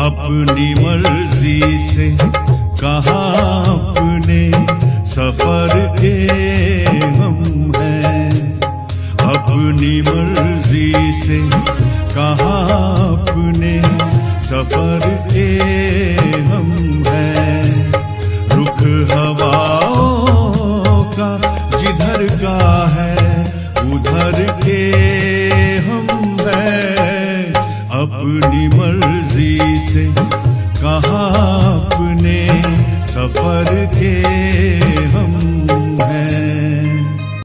अपनी मर्जी से कहा अपने सफर के हम हैं। अपनी मर्जी से कहा अपने सफर के हम हैं। रुख हवाओं का जिधर का है उधर के हम हैं। अपनी मर्जी से कहा अपने सफर के हम हैं।